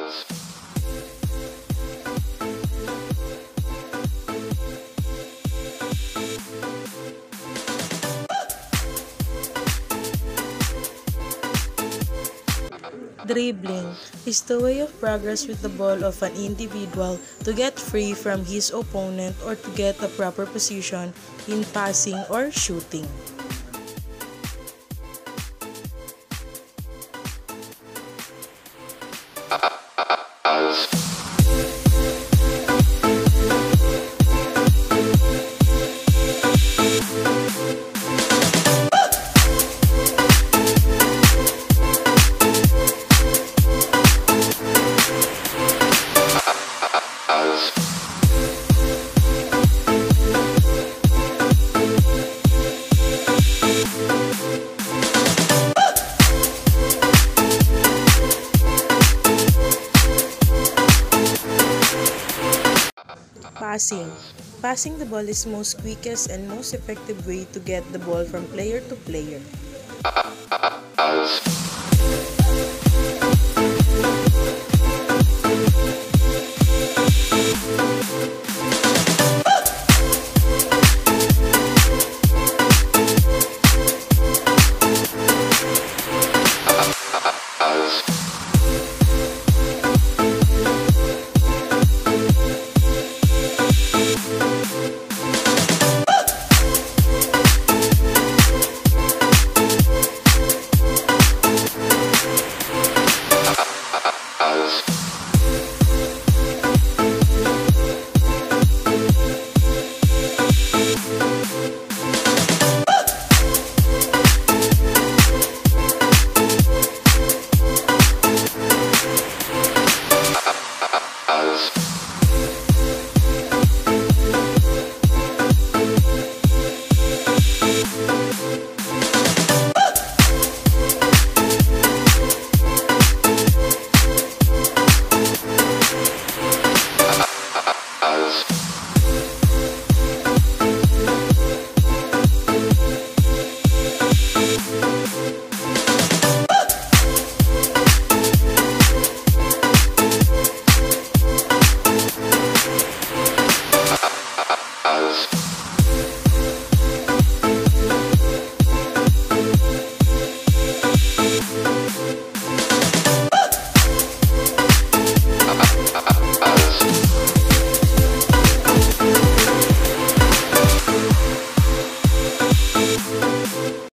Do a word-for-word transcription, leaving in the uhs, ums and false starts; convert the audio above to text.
Dribbling is the way of progress with the ball of an individual to get free from his opponent or to get a proper position in passing or shooting. Passing. Passing the ball is most quickest and most effective way to get the ball from player to player.